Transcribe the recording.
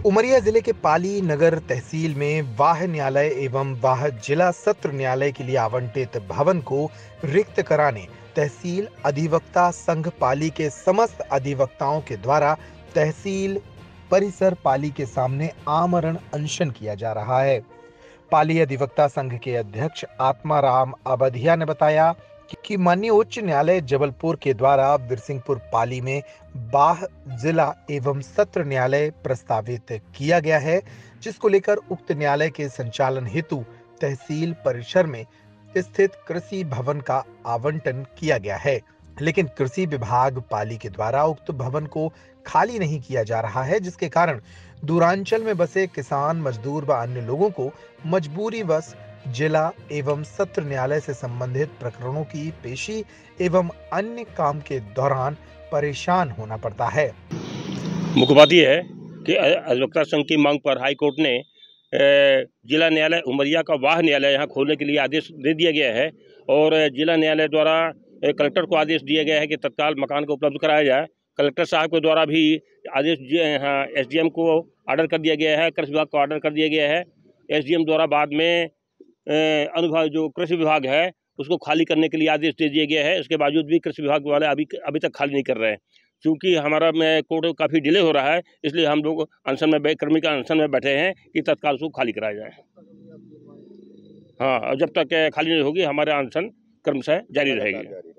उमरिया जिले के पाली नगर तहसील में वाह न्यायालय एवं वाह जिला सत्र न्यायालय के लिए आवंटित भवन को रिक्त कराने तहसील अधिवक्ता संघ पाली के समस्त अधिवक्ताओं के द्वारा तहसील परिसर पाली के सामने आमरण अनशन किया जा रहा है। पाली अधिवक्ता संघ के अध्यक्ष आत्माराम अबधिया ने बताया कि माननीय उच्च न्यायालय जबलपुर के द्वारा बिरसिंहपुर पाली में बाह जिला एवं सत्र न्यायालय प्रस्तावित किया गया है, जिसको लेकर उक्त न्यायालय के संचालन हेतु तहसील परिसर में स्थित कृषि भवन का आवंटन किया गया है। लेकिन कृषि विभाग पाली के द्वारा उक्त भवन को खाली नहीं किया जा रहा है, जिसके कारण दूरांचल में बसे किसान, मजदूर व अन्य लोगों को मजबूरीवश जिला एवं सत्र न्यायालय से संबंधित प्रकरणों की पेशी एवं अन्य काम के दौरान परेशान होना पड़ता है। मुख्य बात यह है कि अधिवक्ता संघ की मांग पर हाई कोर्ट ने जिला न्यायालय उमरिया का वाह न्यायालय यहाँ खोलने के लिए आदेश दे दिया गया है और जिला न्यायालय द्वारा कलेक्टर को आदेश दिया गया है कि तत्काल मकान को उपलब्ध कराया जाए। कलेक्टर साहब के द्वारा भी आदेश एसडीएम को ऑर्डर कर दिया गया है, कृषि विभाग को ऑर्डर कर दिया गया है। एसडीएम द्वारा बाद में अनुभाग जो कृषि विभाग है उसको खाली करने के लिए आदेश दे दिया गया है। इसके बावजूद भी कृषि विभाग वाले अभी तक खाली नहीं कर रहे हैं। क्योंकि हमारा कोर्ट काफ़ी डिले हो रहा है, इसलिए हम लोग अनशन में कर्मी का अनशन में बैठे हैं कि तत्काल उसको खाली कराया जाए। हाँ, जब तक खाली नहीं होगी हमारे अनशन क्रमशः जारी रहेगी।